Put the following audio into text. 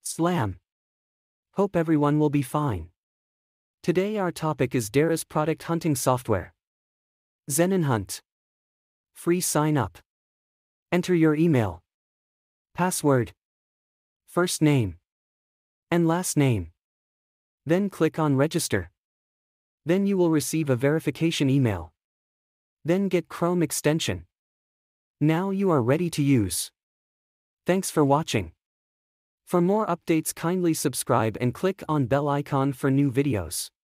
Slam. Hope everyone will be fine. Today our topic is Daraz Product Hunting Software. Xenon Hunt. Free sign up. Enter your email, password, first name, and last name. Then click on register. Then you will receive a verification email. Then get Chrome extension. Now you are ready to use. Thanks for watching. For more updates, kindly subscribe and click on bell icon for new videos.